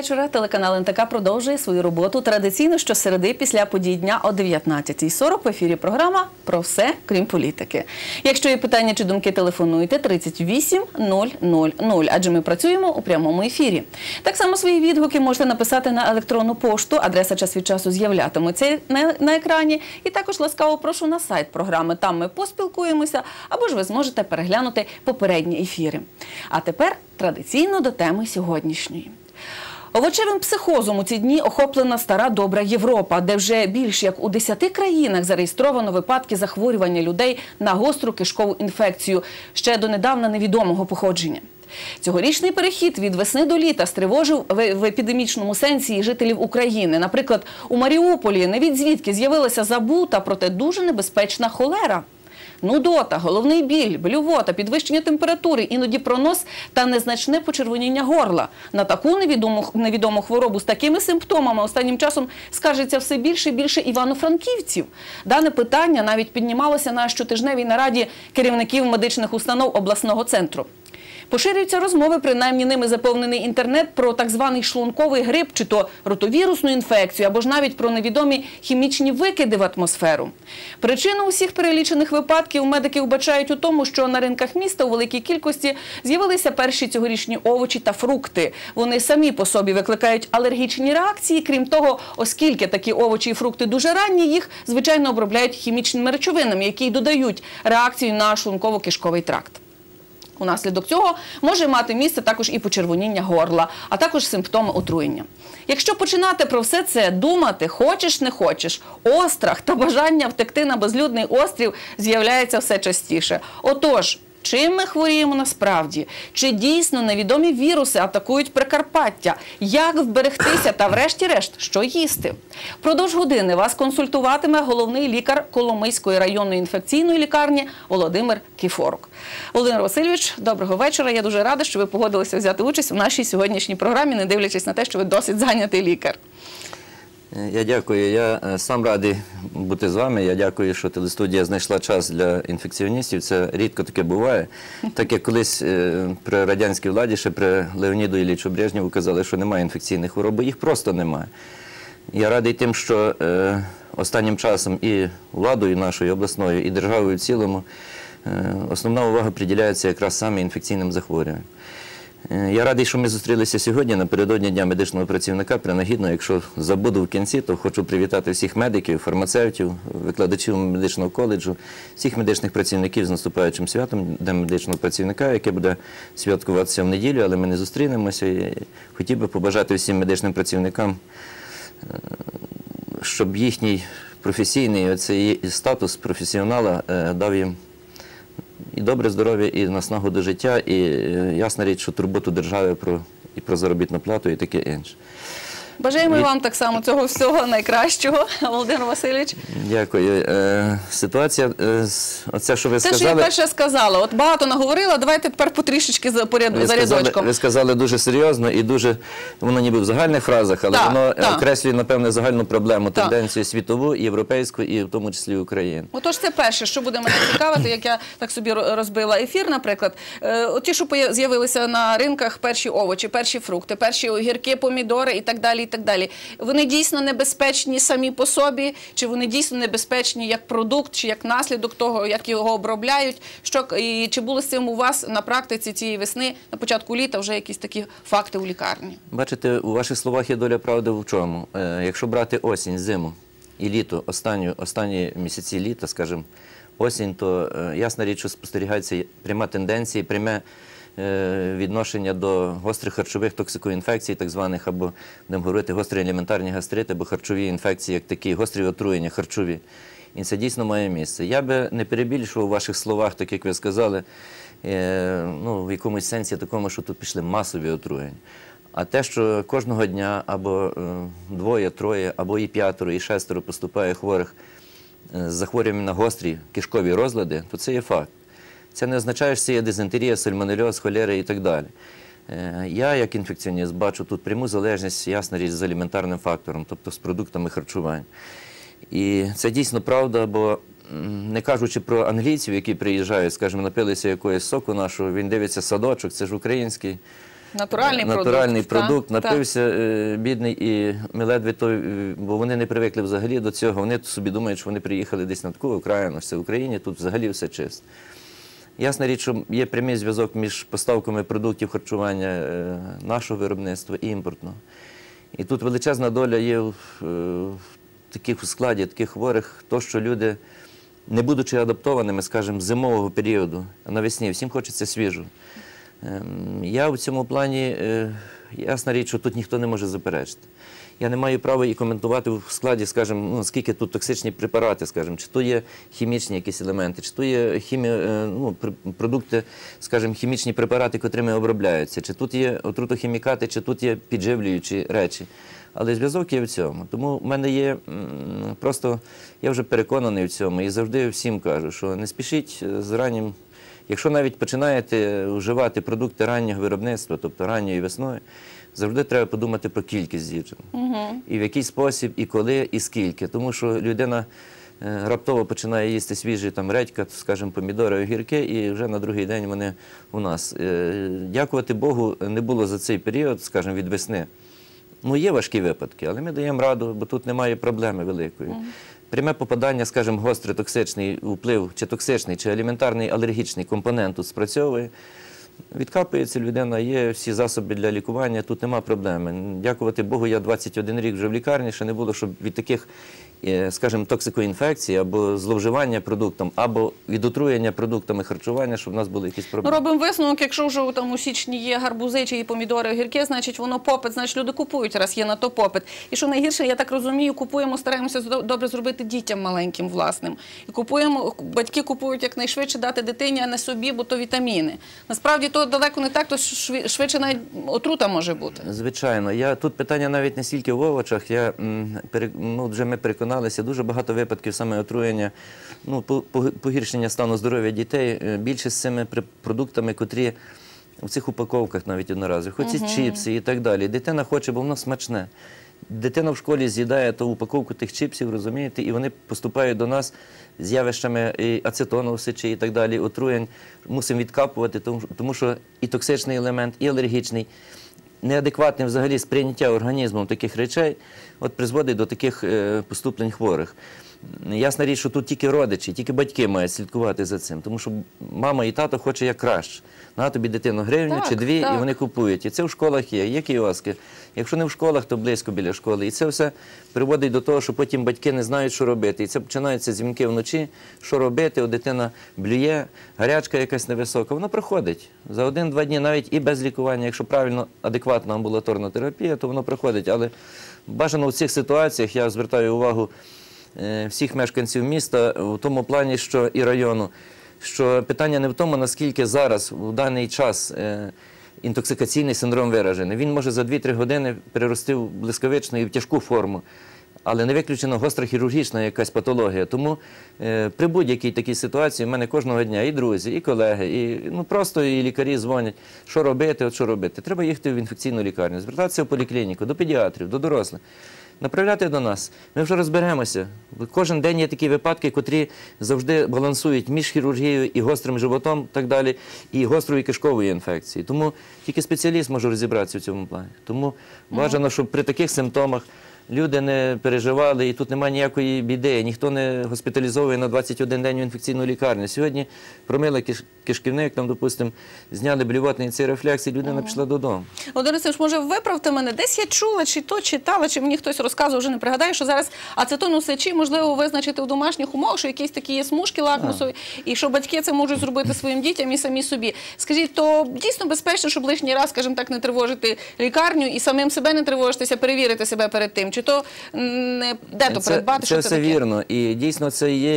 вечора. Телеканал НТК продовжує свою роботу традиційно щосереди після подій дня о 19:40 в ефірі програма «Про все, крім політики». Якщо є питання чи думки, телефонуйте 38 000, адже ми працюємо у прямому ефірі. Так само свої відгуки можете написати на електронну пошту, адреса час від часу з'являтиметься на екрані. І також ласкаво прошу на сайт програми, там ми поспілкуємося, або ж ви зможете переглянути попередні ефіри. А тепер традиційно до теми сьогоднішньої. Овочевим психозом у ці дні охоплена стара добра Європа, де вже більш як у 10 країнах зареєстровано випадки захворювання людей на гостру кишкову інфекцію, ще донедавна невідомого походження. Цьогорічний перехід від весни до літа стривожив в епідемічному сенсі жителів України. Наприклад, у Маріуполі невідзвідки з'явилася забута, проте дуже небезпечна холера. Нудота, головний біль, блювота, підвищення температури, іноді пронос та незначне почервоніння горла. На таку невідому хворобу з такими симптомами останнім часом скаржиться все більше і більше івано-франківців. Дане питання навіть піднімалося на щотижневій нараді керівників медичних установ обласного центру. Поширюються розмови, принаймні ними заповнений інтернет, про так званий шлунковий грип, чи то ротовірусну інфекцію, або ж навіть про невідомі хімічні викиди в атмосферу. Причину усіх перелічених випадків медики вбачають у тому, що на ринках міста у великій кількості з'явилися перші цьогорічні овочі та фрукти. Вони самі по собі викликають алергічні реакції. Крім того, оскільки такі овочі і фрукти дуже ранні, їх, звичайно, обробляють хімічними речовинами, які додають реакцію на шлунково-кишковий тракт. Унаслідок цього може мати місце також і почервоніння горла, а також симптоми отруєння. Якщо починати про все це думати, хочеш не хочеш, острах та бажання втекти на безлюдний острів з'являється все частіше. Отож, чим ми хворіємо насправді? Чи дійсно невідомі віруси атакують Прикарпаття? Як вберегтися та врешті-решт, що їсти? Впродовж години вас консультуватиме головний лікар Коломийської районної інфекційної лікарні Володимир Кіфорук. Володимир Васильович, доброго вечора. Я дуже рада, що ви погодилися взяти участь у нашій сьогоднішній програмі, не дивлячись на те, що ви досить зайнятий лікар. Я дякую. Я сам радий бути з вами. Я дякую, що телестудія знайшла час для інфекціоністів. Це рідко таке буває. Так як колись при радянській владі, ще при Леоніду Іллічу Брежнєву казали, що немає інфекційних хвороб, бо їх просто немає. Я радий тим, що останнім часом і владою нашою обласною, і державою в цілому основна увага приділяється якраз саме інфекційним захворюванням. Я радий, що ми зустрілися сьогодні напередодні Дня медичного працівника. Принагідно, якщо забуду в кінці, то хочу привітати всіх медиків, фармацевтів, викладачів медичного коледжу, всіх медичних працівників з наступаючим святом Дня медичного працівника, яке буде святкуватися в неділю, але ми не зустрінемося. І хотів би побажати всім медичним працівникам, щоб їхній професійний статус професіонала дав їм і добре здоров'я, і наснагу до життя, і ясна річ, що турботу держави і про заробітну плату, і таке інше. Бажаємо вам так само цього всього найкращого, Володимир Васильович. Дякую. Ситуація, оце, що ви сказали... Це, що я перше сказала. От багато наговорила, давайте тепер потрішечки за рядочком. Ви сказали дуже серйозно і дуже, воно ніби в загальних фразах, але воно окреслює, напевне, загальну проблему, тенденцію світову, європейську і в тому числі України. Отож, це перше, що буде мене цікавити, як я так собі розбила ефір, наприклад. Ті, що з'явилися на ринках, перші овочі, перші фрукти, перші огірки, помідори і так далі. Вони дійсно небезпечні самі по собі, чи вони дійсно небезпечні як продукт, чи як наслідок того, як його обробляють? І чи були з цим у вас на практиці цієї весни, на початку літа, вже якісь такі факти у лікарні? Бачите, у ваших словах є доля правди в чому. Якщо брати осінь, зиму і літо, останні місяці літа, скажімо, осінь, то ясна річ, що спостерігається пряма тенденція, пряме відношення до гострих харчових токсикоінфекцій, так званих, або, будемо говорити, гострі елементарні гастрити, або харчові інфекції, як такі, гострі отруєння харчові. І це дійсно має місце. Я би не перебільшував у ваших словах, так як ви сказали, в якомусь сенсі такому, що тут пішли масові отруєння. А те, що кожного дня або двоє, троє, або і п'ятеро, і шестеро поступає хворих з захворюванням на гострі кишкові розлади, то це є факт. Це не означає, що це є дизентерія, сальмонельоз, холера і так далі. Я, як інфекціоніст, бачу тут пряму залежність, ясна річ, з елементарним фактором, тобто з продуктами харчування. І це дійсно правда, бо не кажучи про англійців, які приїжджають, скажімо, напилися якогось соку нашого, він дивиться садочок, це ж український Натуральний продукт. Так, Напився бідний, і ми ледве той, бо вони не привикли взагалі до цього. Вони собі думають, що вони приїхали десь на таку окраїну, що це в Україні, тут взагалі все чисто. Ясна річ, що є прямий зв'язок між поставками продуктів харчування нашого виробництва і імпортного. І тут величезна доля є в таких складі, таких хворих, то, що люди, не будучи адаптованими, скажімо, з зимового періоду, а навесні, всім хочеться свіжу. Я в цьому плані, ясна річ, що тут ніхто не може заперечити. Я не маю права і коментувати в складі, скажімо, ну, скільки тут токсичні препарати, скажімо, чи то є хімічні якісь елементи, чи то є продукти, скажімо, хімічні препарати, котрими обробляються, чи тут є отрутохімікати, чи тут є підживлюючі речі. Але зв'язок є в цьому. Тому в мене є просто, я вже переконаний в цьому і завжди всім кажу, що не спішіть з раннім. Якщо навіть починаєте вживати продукти раннього виробництва, тобто ранньої весною, завжди треба подумати про кількість з'їджень. І в який спосіб, і коли, і скільки. Тому що людина раптово починає їсти свіжі там редька, скажімо, помідори, огірки, і вже на другий день вони у нас. Дякувати Богу, не було за цей період, скажімо, від весни. Ну, є важкі випадки, але ми даємо раду, бо тут немає проблеми великої. Пряме попадання, скажімо, гострий токсичний вплив, чи токсичний, чи елементарний алергічний компонент тут спрацьовує. Відкапується людина, є всі засоби для лікування, тут нема проблеми. Дякувати Богу, я 21 рік вже в лікарні, ще не було, щоб від таких, скажімо, токсикоінфекцій, або зловживання продуктом, або від отруєння продуктами харчування, щоб в нас були якісь проблеми. Робимо висновок, якщо вже там у січні є гарбузи чи помідори, огірки, значить воно попит, значить люди купують, раз є на то попит. І що найгірше, я так розумію, купуємо, стараємося добре зробити дітям маленьким власним. І купуємо, батьки купують якнайшвидше дати дитині, а не собі, бо то вітаміни. Насправді то далеко не так, то швидше навіть отрута може бути. Звичайно. Тут питання навіть не стільки в овочах. Вже ми переконалися, дуже багато випадків саме отруєння, погіршення стану здоров'я дітей. Більшість з цими продуктами, котрі в цих упаковках навіть одноразових, оці чіпси і так далі. Дитина хоче, бо воно смачне. Дитина в школі з'їдає ту упаковку тих чіпсів, розумієте, і вони поступають до нас з явищами і ацетону в сечі і так далі, отруєнь. Мусимо відкапувати, тому що і токсичний елемент, і алергічний, неадекватне взагалі сприйняття організмом таких речей призводить до таких поступлень хворих. Ясна річ, що тут тільки родичі, тільки батьки мають слідкувати за цим, тому що мама і тато хоче як краще. На тобі дитину гривню чи дві, і вони купують. І це в школах є кіоски. Якщо не в школах, то близько біля школи. І це все приводить до того, що потім батьки не знають, що робити. І це починаються дзвінки вночі, що робити, дитина блює, гарячка якась невисока. Воно проходить. За 1-2 дні навіть і без лікування, якщо правильно, адекватна амбулаторна терапія, то воно проходить. Але бажано в цих ситуаціях, я звертаю увагу всіх мешканців міста в тому плані, що і району, що питання не в тому, наскільки зараз, в даний час, інтоксикаційний синдром виражений. Він може за 2-3 години перерости в блискавичну і в тяжку форму, але не виключено гостра хірургічна якась патологія. Тому при будь-якій такій ситуації в мене кожного дня і друзі, і колеги, і просто і лікарі дзвонять, що робити, що робити. Треба їхати в інфекційну лікарню, звертатися в поліклініку, до педіатрів, до дорослих. Направляти до нас. Ми вже розберемося. Кожен день є такі випадки, котрі завжди балансують між хірургією і гострим животом, так далі, і гострою кишковою інфекцією. Тому тільки спеціаліст може розібратися в цьому плані. Тому бажано, щоб при таких симптомах люди не переживали, і тут немає ніякої біди, ніхто не госпіталізовує на 21 день в інфекційну лікарню. Сьогодні промили кишківник, там, допустимо, зняли блювотний цей рефлекс, і людина пішла додому. Володимир Васильович, може, виправте мене, десь я чула, чи то читала, чи мені хтось розказував, вже не пригадаю, що зараз ацетон у сечі можливо визначити в домашніх умовах, що якісь такі є смужки лакмусові, і що батьки це можуть зробити своїм дітям і самі собі. Скажіть, то дійсно безпечно, щоб лишній раз, скажімо так, не тривожити лікарню і самим себе не тривожитися, перевірити себе перед тим? Чи то де то передбати, що це таке? Це все вірно. І дійсно це є,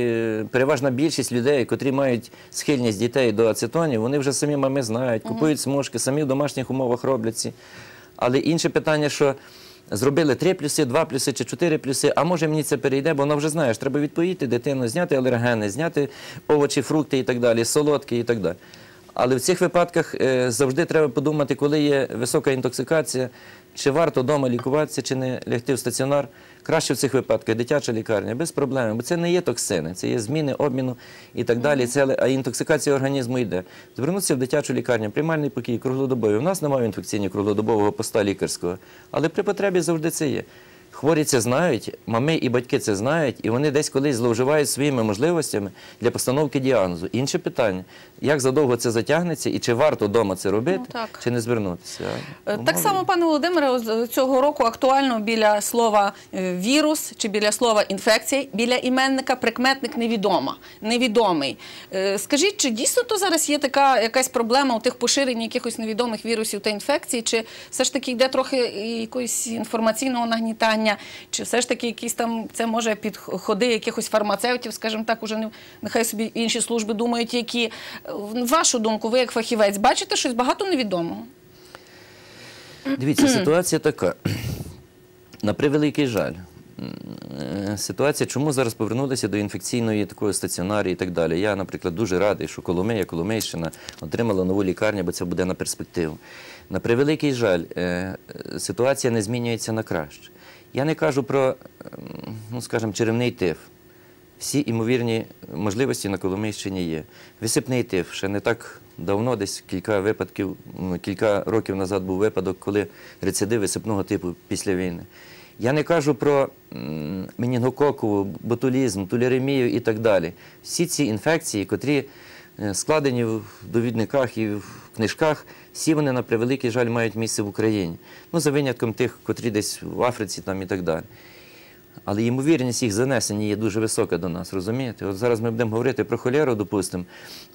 і переважна більшість людей, котрі мають схильність дітей до ацетонів, вони вже самі мами знають, купують смужки, самі в домашніх умовах роблять ці. Але інше питання, що зробили 3 плюси, 2 плюси чи 4 плюси, а може мені це перейде, бо вона вже знає, що треба відпоїти дитину, зняти алергени, зняти овочі, фрукти і так далі, солодкі і так далі. Але в цих випадках завжди треба подумати, коли є висока інтоксикація, чи варто вдома лікуватися, чи не лягти в стаціонар. Краще в цих випадках дитяча лікарня, без проблем, бо це не є токсини, це є зміни обміну і так далі, а інтоксикація організму йде. Звернутися в дитячу лікарню, приймальний покій, круглодобовий. У нас немає інфекційного круглодобового поста лікарського, але при потребі завжди це є. Хворі це знають, мами і батьки це знають, і вони десь колись зловживають своїми можливостями для постановки діагнозу. Інше питання, як задовго це затягнеться і чи варто вдома це робити, чи не звернутися. Так само, пане Володимире, цього року актуально біля слова «вірус» чи біля слова «інфекція», біля іменника прикметник невідомий. Скажіть, чи дійсно то зараз є така якась проблема у тих поширенні якихось невідомих вірусів та інфекцій, чи все ж таки йде трохи якогось інформаційного нагнітання? Чи все ж таки якісь там, це може підходи якихось фармацевтів, скажімо так, уже нехай собі інші служби думають, які. Вашу думку, ви як фахівець, бачите щось багато невідомого? Дивіться, ситуація така. На превеликий жаль. Ситуація, чому зараз повернулися до інфекційної такої стаціонарі і так далі. Я, наприклад, дуже радий, що Коломийщина отримала нову лікарню, бо це буде на перспективу. На превеликий жаль, ситуація не змінюється на краще. Я не кажу про, ну, скажімо, черевний тиф. Всі імовірні можливості на Коломийщині є. Висипний тиф. Ще не так давно, десь кілька років назад був випадок, коли рецидив висипного типу після війни. Я не кажу про менінгококову, ботулізм, тулеремію і так далі. Всі ці інфекції, котрі складені в довідниках і в книжках, всі вони, на превеликий жаль, мають місце в Україні. Ну, за винятком тих, котрі десь в Африці там і так далі. Але ймовірність їх занесення є дуже висока до нас, розумієте? От зараз ми будемо говорити про холеру, допустимо.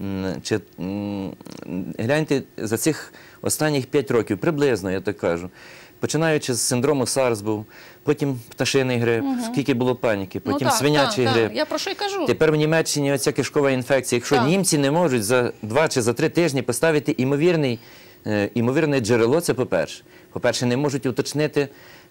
Гляньте, за цих останніх 5 років, приблизно, я так кажу, починаючи з синдрому SARS був, потім пташиний грип, скільки було паніки, потім свинячий грип. Я про що й кажу. Тепер в Німеччині оця кишкова інфекція. Якщо німці не можуть за 2 чи за 3 тижні поставити імовірне джерело, це по-перше. По-перше, не можуть уточнити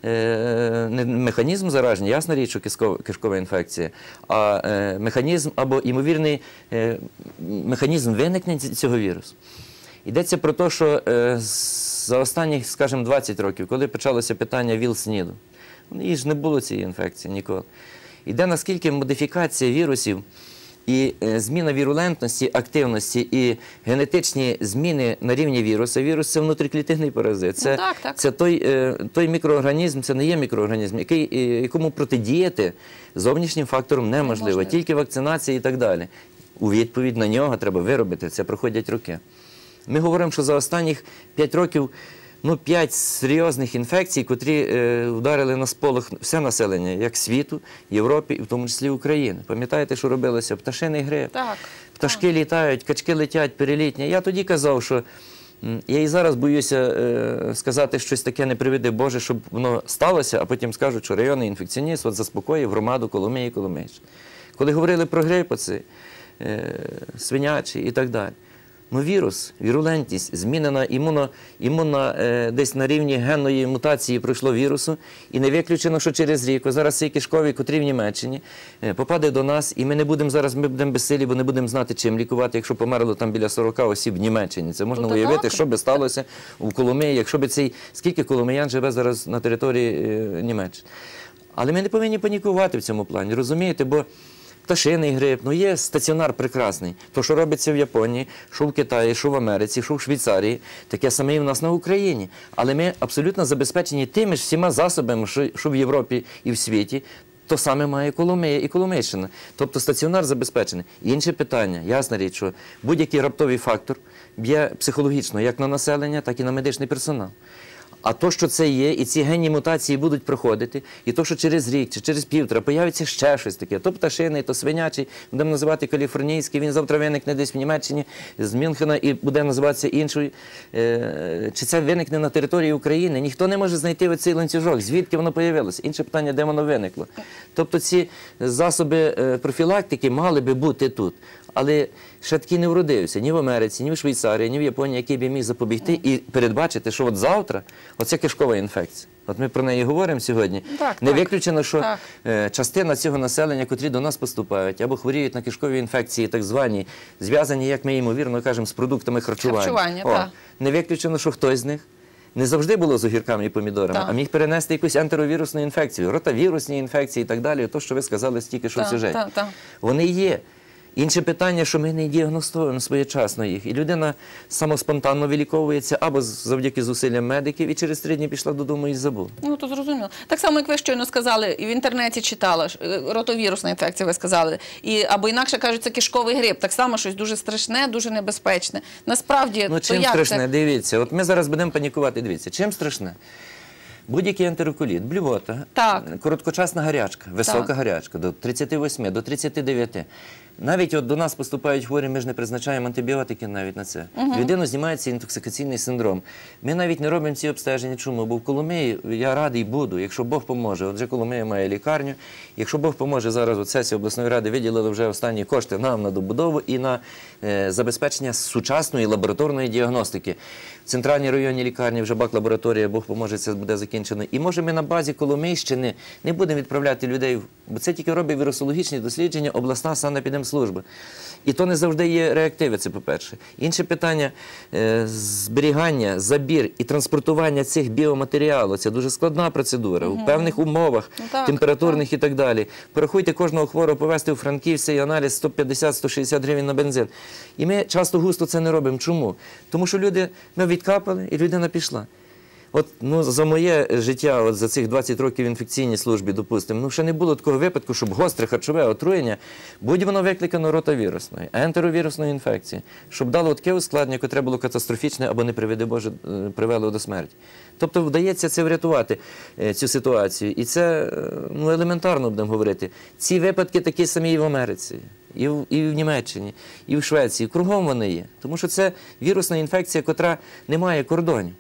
не механізм зараження, ясна річ, що кишкова інфекція, а механізм або імовірний механізм виникнення цього вірусу. Йдеться про те, що за останні, скажімо, 20 років, коли почалося питання ВІЛ-СНІДу, її ж не було цієї інфекції ніколи. Іде наскільки модифікація вірусів і зміна вірулентності, активності і генетичні зміни на рівні віруса. Вірус – це внутріклітинний паразит. Це той мікроорганізм, це не є мікроорганізм, якому протидіяти зовнішнім фактором неможливо, тільки вакцинація і так далі. У відповідь на нього треба виробити, це проходять роки. Ми говоримо, що за останніх 5 років 5 серйозних інфекцій, котрі вдарили на сполох все населення, як світу, Європи і в тому числі України. Пам'ятаєте, що робилося? Пташиний грип, пташки літають, качки летять, перелітні. Я тоді казав, що я і зараз боюся сказати щось таке, не приведи Боже, щоб воно сталося, а потім скажуть, що районний інфекціоніст заспокоїв громаду Коломиї і Коломийщини. Коли говорили про грип, свинячий і так далі. Вірус, вірулентність, змінена імунна десь на рівні генної мутації пройшло вірусу, і не виключено, що через рік, зараз цей кишковий, котрий в Німеччині, попаде до нас, і ми будемо безсилі, бо не будемо знати, чим лікувати, якщо померло там біля 40 осіб в Німеччині. Це можна уявити, що би сталося в Коломиї, якщо би скільки коломиян живе зараз на території Німеччини. Але ми не повинні панікувати в цьому плані, розумієте, бо пташиний грип, є стаціонар прекрасний. То, що робиться в Японії, що в Китаї, що в Америці, що в Швейцарії, таке саме і в нас на Україні. Але ми абсолютно забезпечені тими ж всіма засобами, що в Європі і в світі. То саме має Коломия і Коломийщина. Тобто стаціонар забезпечений. Інше питання, ясна річ, що будь-який раптовий фактор б'є психологічно як на населення, так і на медичний персонал. А то, що це є, і ці генні мутації будуть проходити, і то, що через рік чи через півтора появиться ще щось таке, то пташиний, то свинячий, будемо називати каліфорнійський, він завтра виникне десь в Німеччині, з Мюнхена, і буде називатися іншою. Чи це виникне на території України? Ніхто не може знайти оцей ланцюжок, звідки воно появилося. Інше питання, де воно виникло. Тобто ці засоби профілактики мали би бути тут. але ще такий не вродився ні в Америці, ні в Швейцарії, ні в Японії, який би міг запобігти і передбачити, що от завтра оце кишкова інфекція. От ми про неї говоримо сьогодні. Не виключено, що частина цього населення, котрі до нас поступають, або хворіють на кишкові інфекції, так звані, зв'язані, як ми ймовірно кажемо, з продуктами харчування. Не виключено, що хтось з них не завжди було з огірками і помідорами, а міг перенести якусь ентеровірусну інфекцію, ротавірусні інфекції і так далі, то, що ви сказали стільки, що в сюжеті. Вони є. Інше питання, що ми не діагностуємо своєчасно їх. І людина самоспонтанно виліковується або завдяки зусиллям медиків, і через 3 дні пішла додому і забула. Ну, то зрозуміло. Так само, як ви щойно сказали, і в інтернеті читала, ротовірусна інфекція, ви сказали, або інакше кажуть, це кишковий грип. Так само щось дуже страшне, дуже небезпечне. Насправді, ну, чим страшне? Дивіться, от ми зараз будемо панікувати. Дивіться, чим страшне? Будь-який ентероколіт, блювота, короткочасна гарячка, висока гарячка, до 38, до 39. Навіть от до нас поступають хворі, ми ж не призначаємо антибіотики навіть на це. Людину знімається інтоксикаційний синдром. Ми навіть не робимо ці обстеження. Чому? Бо в Коломиї я радий буду, якщо Бог поможе. Отже, Коломия має лікарню. Якщо Бог поможе, зараз от сесія обласної ради виділила вже останні кошти нам на добудову і на забезпечення сучасної лабораторної діагностики. В центральній районній лікарні вже бак-лабораторія, Бог поможе, це буде закінчено. І може ми на базі Коломийщини не будемо відправляти людей, бо це тільки робить вірусологічні дослідження обласна санепідемслужба. І то не завжди є реактиви, це по-перше. Інше питання – зберігання, забір і транспортування цих біоматеріалу. Це дуже складна процедура, у певних умовах, температурних і так далі. Порахуйте, кожного хворого повезти у Франківськ цей аналіз 150-160 гривень на бензин. І ми часто густо це не робимо. Чому? Тому що ми відкапали, і людина пішла. От, ну, за моє життя, от за цих 20 років в інфекційній службі, допустимо, ну, ще не було такого випадку, щоб гостре харчове отруєння, будь воно викликано ротавірусною, ентеровірусною інфекцією, щоб дало таке ускладнення, яке було катастрофічне або, не приведи Боже, привело до смерті. Тобто вдається це врятувати, цю ситуацію. І це, ну, елементарно будемо говорити. Ці випадки такі самі і в Америці. І в Німеччині, і в Швеції. Кругом вони є. Тому що це вірусна інфекція, котра не має кордонів.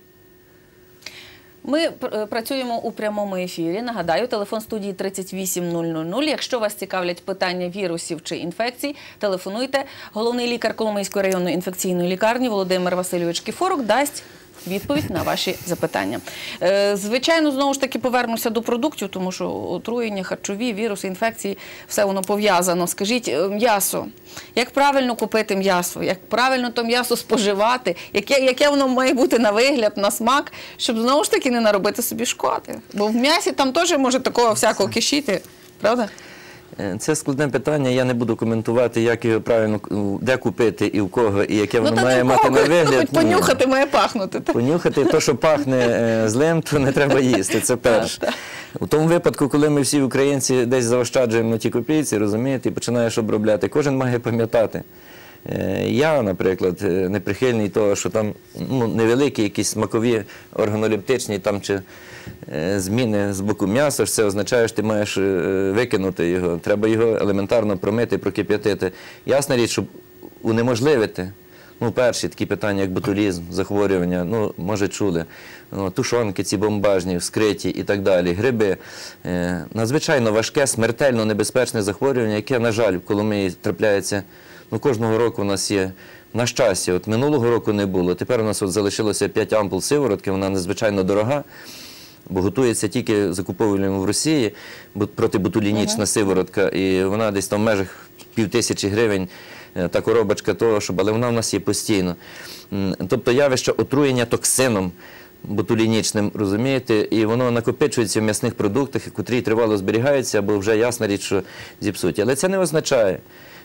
Ми працюємо у прямому ефірі. Нагадаю, телефон студії 38000. Якщо вас цікавлять питання вірусів чи інфекцій, телефонуйте. Головний лікар Коломийської районної інфекційної лікарні Володимир Васильович Кіфорок дасть відповідь на ваші запитання. Звичайно, знову ж таки повернуся до продуктів, тому що отруєння, харчові, віруси, інфекції, все воно пов'язано. Скажіть, м'ясо. Як правильно купити м'ясо? Як правильно то м'ясо споживати? Яке воно має бути на вигляд, на смак, щоб знову ж таки не наробити собі шкоди? Бо в м'ясі там теж може такого всякого кишіти, правда? Це складне питання, я не буду коментувати, як його правильно, де купити і у кого, і яке воно має мати на вигляд. Хоч понюхати має пахнути. Понюхати, то, що пахне злим, то не треба їсти, це перше. У тому випадку, коли ми всі українці десь заощаджуємо на ті копійці, розумієте, і починаєш обробляти, кожен має пам'ятати. Я, наприклад, не прихильний того, що там невеликі якісь смакові органолептичні там чи зміни з боку м'яса, це означає, що ти маєш викинути його. Треба його елементарно промити, прокип'ятити. Ясна річ, щоб унеможливити, перші такі питання, як ботулізм, захворювання, може чули, тушонки ці бомбажні, вскриті і так далі, гриби. Надзвичайно важке, смертельно небезпечне захворювання, яке, на жаль, в Коломиї трапляється. Кожного року у нас є, на щастя, от минулого року не було, тепер у нас от залишилося 5 ампул сиворотки, вона надзвичайно дорога, бо готується тільки закуповуємо в Росії, протиботулінічна сиворотка, і вона десь там в межах 5000 гривень, та коробочка того, але вона в нас є постійно. Тобто явище отруєння токсином ботулінічним, розумієте, і воно накопичується в м'ясних продуктах, котрі тривало зберігаються, або вже ясна річ, що зіпсуті. Але це не означає,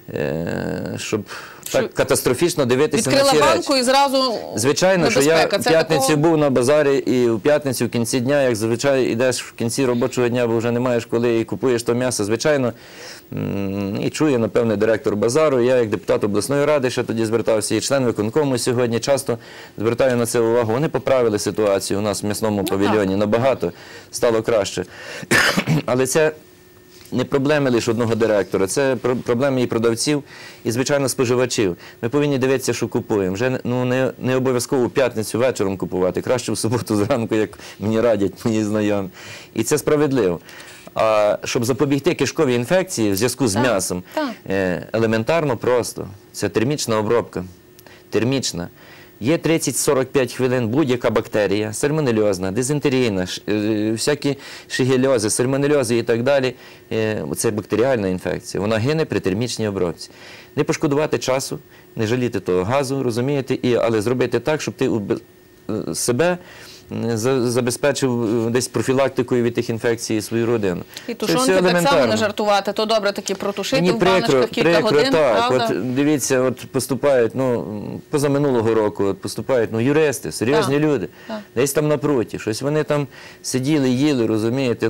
щоб так катастрофічно дивитися на ці речі. Відкрила банку і зразу небезпека. Звичайно, що я в п'ятницю був на базарі, і в п'ятницю в кінці дня, як зазвичай йдеш в кінці робочого дня, бо вже не маєш коли, і купуєш то м'ясо, звичайно, і чує, напевне, директор базару, я як депутат обласної ради ще тоді звертався, і член виконкому сьогодні часто звертаю на це увагу. Вони поправили ситуацію у нас в м'ясному павільйоні, набагато стало краще. Але це не проблеми лише одного директора, це проблеми і продавців, і, звичайно, споживачів. Ми повинні дивитися, що купуємо. Вже не обов'язково в п'ятницю вечором купувати, краще в суботу зранку, як мені радять мої знайомі. І це справедливо. А щоб запобігти кишковій інфекції в зв'язку з м'ясом, елементарно просто. Це термічна обробка. Термічна. Є 30-45 хвилин будь-яка бактерія, сальмонельозна, дизентерійна, всякі шигельози, сальмонельози і так далі. Це бактеріальна інфекція. Вона гине при термічній обробці. Не пошкодувати часу, не жаліти того газу, розумієте, але зробити так, щоб ти себе забезпечив десь профілактикою від тих інфекцій свою родину. І тушонки так само не жартувати, то добре таки протушити в баночках кілька годин, так. правда? От, дивіться, от поступають, позаминулого року, от поступають юристи, серйозні люди, десь там напроти, щось вони там сиділи, їли, розумієте,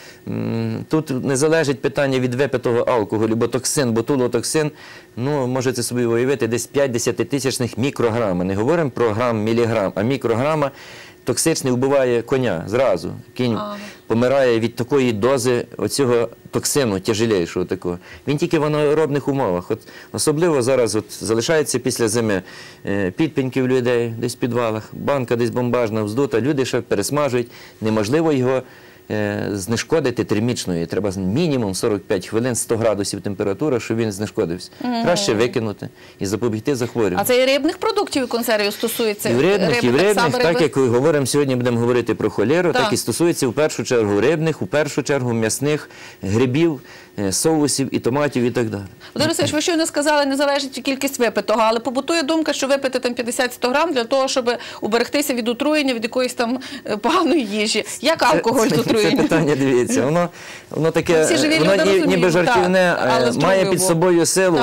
тут не залежить питання від випитого алкоголю, бо токсин, ботулотоксин, можете собі уявити, десь 5-10 тисячних мікрограма. Не говоримо про грам, міліграм, а мікрограма. Токсичний вбиває коня зразу. Кінь помирає від такої дози оцього токсину, тяжелейшого такого. Він тільки в анаеробних умовах. Особливо зараз залишається після зими підпіньки в людей, десь в підвалах, банка десь бомбажна, вздута, люди ще пересмажують. Неможливо його знешкодити термічною. Треба мінімум 45 хвилин, 100 градусів температура, щоб він знешкодився. Краще викинути і запобігти захворюванню. А це і рибних продуктів і консервів стосується? І в рибних, так як говоримо, сьогодні будемо говорити про холеру, так і стосується в першу чергу рибних, в першу чергу м'ясних, грибів, соусів і томатів і так далі. Володимир Васильович, ви щойно сказали, не залежить кількість випитого, але побутує думка, що випити там 50-100 грам для того, щоб уберегтися від отруєння, від якоїсь там поганої їжі. Як алкоголь отруєння? Це питання, дивіться, воно таке, воно ніби жартівне, має під собою силу.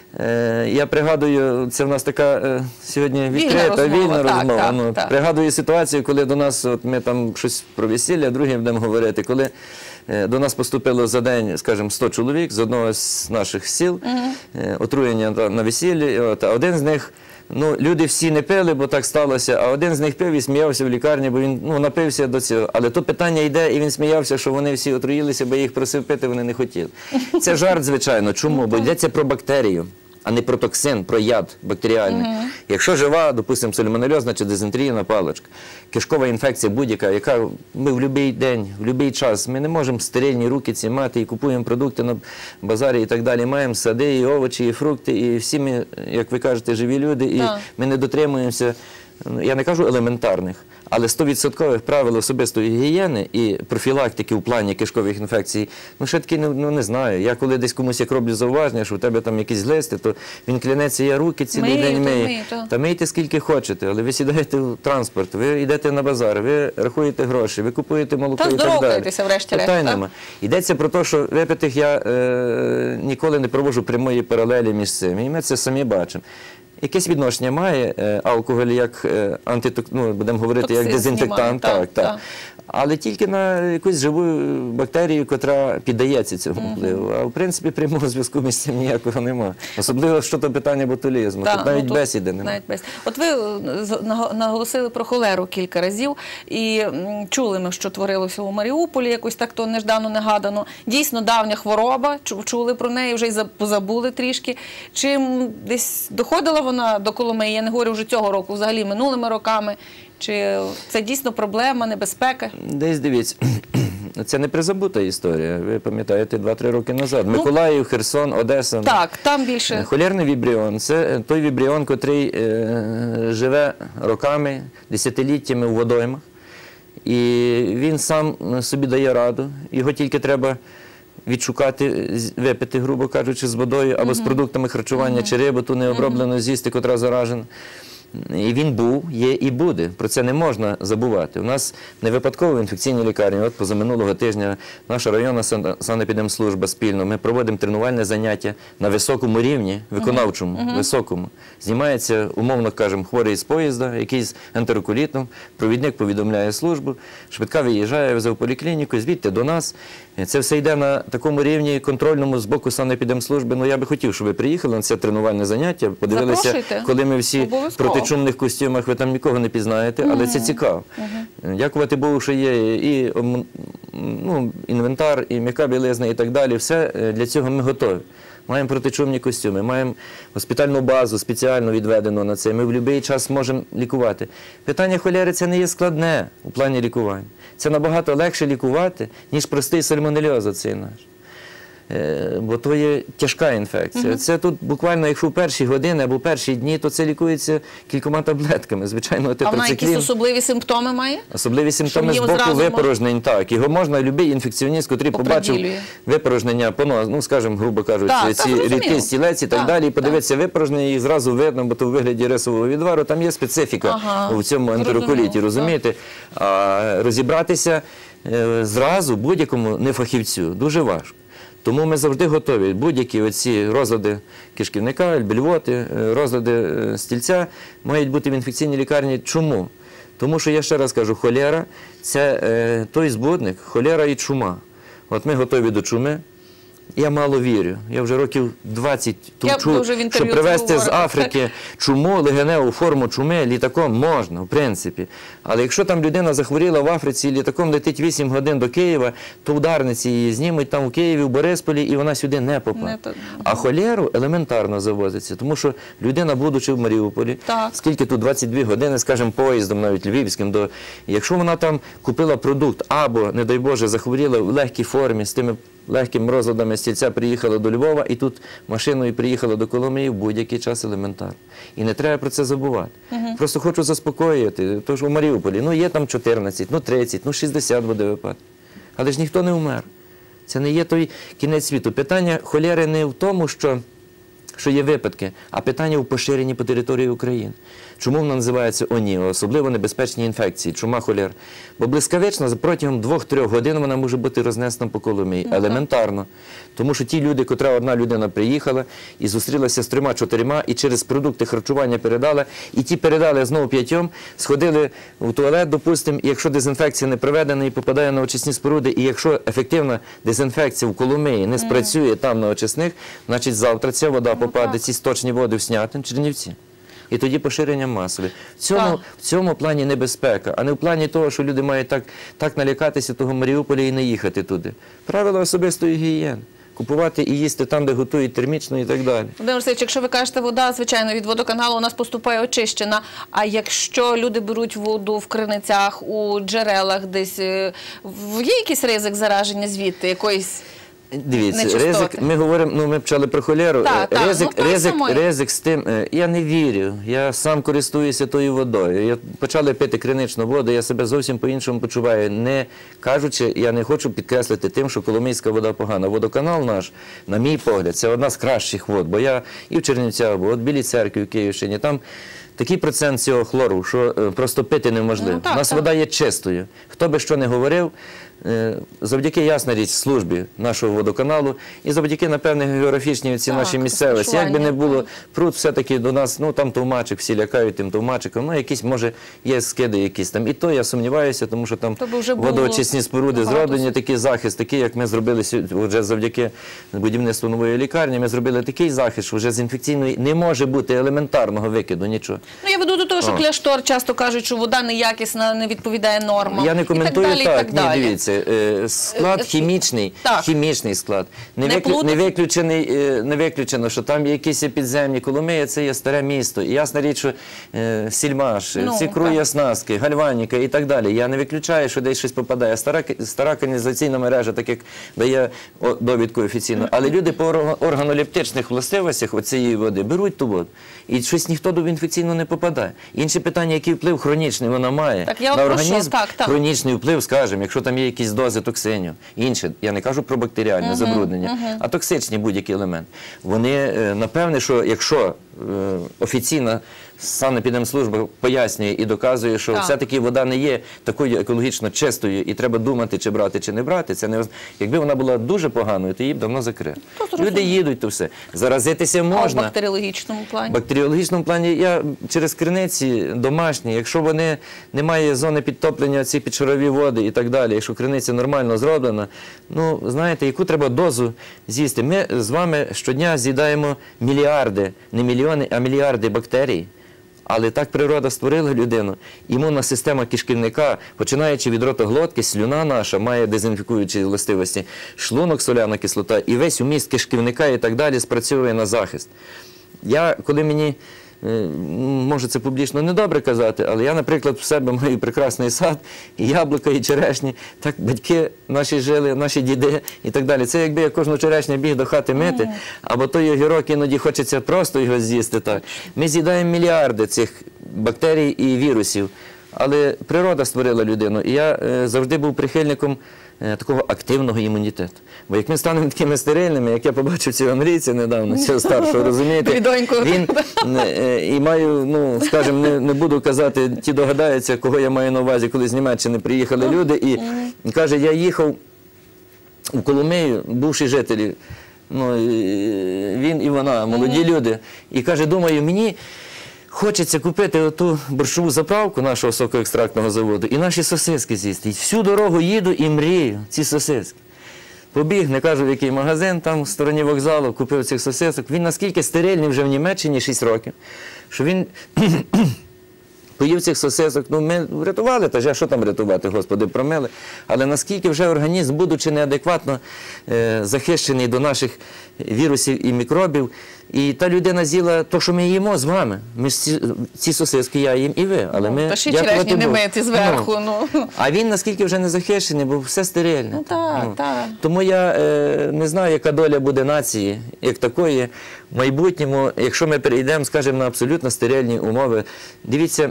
Я пригадую, це в нас така сьогодні відкрита, вільна розмова. Пригадую ситуацію, коли до нас, ми там щось про весілля, друге будемо говорити, коли до нас поступило за день, скажімо, 100 чоловік з одного з наших сіл, отруєння на весіллі, а один з них, люди всі не пили, бо так сталося, а один з них пив і сміявся в лікарні, бо він напився до цього. Але то питання йде, і він сміявся, що вони всі отруїлися, бо я їх просив пити, вони не хотіли. Це жарт, звичайно. Чому? Бо йдеться про бактерію, а не про токсин, про яд бактеріальний. Якщо жива, допустимо, сальмонельозна чи дизентерійна паличка, кишкова інфекція будь-яка, яка ми в будь-який день, в будь-який час, ми не можемо стерильні руки ці мати і купуємо продукти на базарі і так далі, маємо сади, і овочі, і фрукти, і всі ми, як ви кажете, живі люди, і ми не дотримуємося, я не кажу елементарних, але 100% правил особистої гігієни і профілактики в плані кишкових інфекцій, ще таки не знаю. Я коли десь комусь як роблю зауваження, що у тебе там якісь глисти, то він клянеться, я руки цілий день мию. Та мийте скільки хочете, але ви сідаєте в транспорт, ви йдете на базар, ви рахуєте гроші, ви купуєте молоко і так далі. Та здоровкаєтеся врешті-решт. Йдеться про те, що випитих я ніколи не проводжу прямої паралелі між цим, і ми це самі бачимо. Якесь відношення має алкоголь як будемо говорити, як дезінфектант, але тільки на якусь живу бактерію, яка піддається цьому впливу. А в принципі прямого зв'язку між цим ніякого немає. Особливо щодо питання ботулізму. Тут навіть бесіди немає. От ви наголосили про холеру кілька разів і чули ми, що творилося у Маріуполі, якось так то неждано-негадано. Дійсно давня хвороба, чули про неї, вже й позабули трішки. Чим десь доходила вона до Коломиї, я не говорю вже цього року, взагалі минулими роками, чи це дійсно проблема, небезпека? Десь дивіться, це не призабута історія, ви пам'ятаєте, 2-3 роки назад. Миколаїв, Херсон, Одеса. Так, там більше. Холерний вібріон – це той вібріон, який живе роками, десятиліттями у водоймах. І він сам собі дає раду, його тільки треба відшукати, випити, грубо кажучи, з водою або з продуктами харчування, чи рибу ту необроблену з'їсти, котра заражена. І він був, є і буде. Про це не можна забувати. У нас не випадково в інфекційній лікарні, от позаминулого тижня наша районна санепідемслужба спільно, ми проводимо тренувальне заняття на високому рівні, виконавчому, високому. Знімається, умовно кажемо, хворий з поїзда, якийсь ентероколітом, провідник повідомляє службу, швидка виїжджає, везе в поліклініку, звідти до нас. Це все йде на такому рівні контрольному з боку санепідемслужби. Я би хотів, щоб ви приїхали на це тренувальне заняття, подивилися, коли ми всі в чумних костюмах, ви там нікого не пізнаєте, але це цікаво. Дякувати Богу, що є і інвентар, і м'яка білизна, і так далі. Все для цього ми готові. маємо протичумні костюми, маємо госпітальну базу спеціально відведену на це. Ми в будь-який час можемо лікувати. Питання холери – це не є складне у плані лікування. Це набагато легше лікувати, ніж простий сальмонельоз оцей наш. Бо то є тяжка інфекція. Це тут буквально, якщо в перші години або перші дні, то це лікується кількома таблетками. Звичайно, А вона якісь особливі симптоми має? Особливі симптоми з боку випорожнень, так. Його можна, будь-який інфекціоніст, який побачив випорожнення, ну, скажімо, грубо кажучи, ці рідкі стілець і так далі, і подивитися випорожнення, їх зразу видно, бо то у вигляді рисового відвару, там є специфіка у цьому ентероколіті, розумієте? А розібратися зразу будь-якому нефахівцю дуже важко. Тому ми завжди готові. Будь-які оці розлади кишківника, блювоти, розлади стільця мають бути в інфекційній лікарні. Чому? Тому що, я ще раз кажу, холера – це той збудник, холера і чума. От ми готові до чуми. Я мало вірю. Я вже років 20 товчу, що привезти з Африки чуму, легеневу форму чуми літаком можна, в принципі. Але якщо там людина захворіла в Африці, літаком летить 8 годин до Києва, то ударниці її знімуть там у Києві, в Борисполі, і вона сюди не попаде. А холеру елементарно завозиться, тому що людина, будучи в Маріуполі, скільки тут 22 години, скажімо, поїздом, навіть львівським, якщо вона там купила продукт або, не дай Боже, захворіла в легкій формі з тими легкими розладами стільця, приїхала до Львова і тут машиною приїхала до Коломиї в будь-який час елементарно. І не треба про це забувати. Просто хочу заспокоювати, тому що в Маріуполі, ну є там 14, ну 30, ну 60 буде випадків. Але ж ніхто не вмер. Це не є той кінець світу. Питання холери не в тому, що є випадки, а питання в поширенні по території України. Чому вона називається ОНІ, особливо небезпечні інфекції, чума, холера? Бо блискавично, протягом 2-3 годин вона може бути рознесена по Коломиї. Елементарно. Тому що ті люди, котра одна людина приїхала і зустрілася з 3-4, і через продукти харчування передала, і ті передали знову 5, сходили в туалет, допустимо, і якщо дезінфекція не проведена і попадає на очисні споруди, і якщо ефективна дезінфекція в Коломиї не спрацює там на очисних, значить завтра ця вода попаде, ці сточні води в Снятин, Чернівці. І тоді поширення масове. В цьому плані небезпека, а не в плані того, що люди мають так налякатися того Маріуполя і не їхати туди. Правила особистої гігієни. Купувати і їсти там, де готують термічно і так далі. Володимир Васильович, якщо ви кажете, вода, звичайно, від водоканалу у нас поступає очищена, а якщо люди беруть воду в криницях, у джерелах десь, є якийсь ризик зараження звідти, якоїсь... Дивіться, ризик, ми говоримо, ну ми почали про холеру, ризик з тим, я не вірю, я сам користуюся тою водою, почали пити криничну воду, я себе зовсім по-іншому почуваю, не кажучи, я не хочу підкреслити тим, що коломийська вода погана. Водоканал наш, на мій погляд, це одна з кращих вод, бо я і в Чернівцях, от в Білій Церкві, в Київщині, там такий процент цього хлору, що просто пити неможливо. У нас вода є чистою. Хто би що не говорив, завдяки, ясна річ, службі нашого водоканалу і завдяки, напевне, географічній ці наші місцевості. Як би не було, пруд все-таки до нас, ну там товмачик, всі лякають тим товмачиком, ну якісь, може, є скиди якісь там. І то я сумніваюся, тому що там водоочисні споруди зроблені, такий захист, такий, як ми зробили вже завдяки будівництву нової лікарні, ми зробили такий захист, що вже з інфекційної не може бути елементарного викиду, нічого. Ну, я веду до того, що Кляштор часто кажуть, що вода неякісна, не відповідає нормам. Я не коментую так, ні, дивіться. Склад хімічний склад. Не виключено, що там є якісь підземні. Коломия – це є старе місто. І ясна річ, що сільмаш, цикрує оснастки, гальваніка і так далі. Я не виключаю, що десь щось попадає. Стара каналізаційна мережа, так як дає довідку офіційно. Але люди по органолептичних властивостях цієї води беруть ту воду. І щось ніхто до інфекційно не попадає. Інші питання, який вплив хронічний вона має на організм, хронічний вплив, скажімо, якщо там є якісь дози токсинів, інші, я не кажу про бактеріальне забруднення, а токсичні будь-які елементи. Вони, напевне, що якщо офіційна санепідемслужба пояснює і доказує, що все-таки вода не є такою екологічно чистою і треба думати, чи брати, чи не брати. Якби вона була дуже поганою, то її б давно закрили. Люди їдуть, то все. Заразитися можна. А в бактеріологічному плані? В бактеріологічному плані я через криниці домашні, якщо вони немає зони підтоплення, ці підшарові води і так далі, якщо криниця нормально зроблена, ну, знаєте, яку треба дозу з'їсти. Ми з вами щодня з'їдаємо мільярди, не мільйони, а мільярди бактерій. Але так природа створила людину. Імунна система кишківника, починаючи від ротоглотки, слюна наша має дезінфікуючі властивості, шлунок, соляна кислота і весь уміст кишківника і так далі спрацьовує на захист. Коли мені, може це публічно недобре казати, але я, наприклад, в себе маю прекрасний сад, і яблука, і черешні, так батьки наші жили, наші діди і так далі. Це якби я кожну черешню біг до хати мити, або той огірок іноді хочеться просто його з'їсти. Так. Ми з'їдаємо мільярди цих бактерій і вірусів, але природа створила людину, і я завжди був прихильником такого активного імунітету. Бо як ми станемо такими стерильними, як я побачив цього англійця недавно, цього старшого, розумієте, він, і маю, ну, скажімо, не буду казати, ті догадаються, кого я маю на увазі, коли з Німеччини приїхали люди, і каже, я їхав у Коломию, бувші жителі, ну, він і вона, молоді люди, і каже, думаю, мені хочеться купити оту борщову заправку нашого сокоекстрактного заводу і наші сосиски з'їсти. І всю дорогу їду і мрію ці сосиски. Побіг, не кажу, в який магазин, там в стороні вокзалу, купив цих сосисок. Він наскільки стерильний вже в Німеччині 6 років, що він поїв цих сосисок. Ну, ми врятували, та ж, а що там рятувати, Господи, промили. Але наскільки вже організм, будучи неадекватно захищений до наших вірусів і мікробів, і та людина з'їла те, що ми їмо з вами. Ми ж ці сосиски я їм і ви. Але ми, та ще черешні не мити зверху. А він наскільки вже не захищений, бо все стерильне. Ну, так, так. Тому я не знаю, яка доля буде нації, як такої, в майбутньому, якщо ми перейдемо, скажімо, на абсолютно стерильні умови. Дивіться,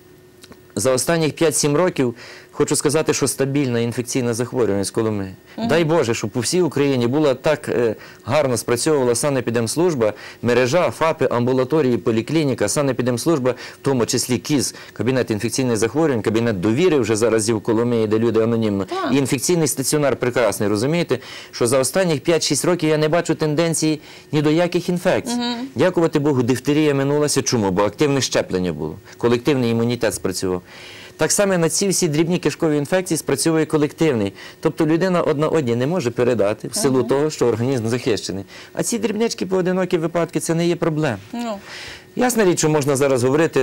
за останніх 5-7 років хочу сказати, що стабільна інфекційна захворюваність Коломиї. Дай Боже, щоб по всій Україні була так гарно спрацьовувала санепідемслужба, мережа, ФАПи, амбулаторії, поліклініка, санепідемслужба, в тому числі КІЗ, Кабінет інфекційних захворювань, Кабінет довіри вже зараз є в Коломиї, де люди анонімно. І інфекційний стаціонар прекрасний, розумієте, що за останніх 5-6 років я не бачу тенденції ні до яких інфекцій. Дякувати Богу, дифтерія минулася. Чому? Бо активне щеплення було, колективний імунітет спрацював. Так само на ці всі дрібні кишкові інфекції спрацьовує колективний. Тобто людина одна одній не може передати в силу того, що організм захищений. А ці дрібнички, поодинокі випадки, це не є проблема. Ясна річ, що можна зараз говорити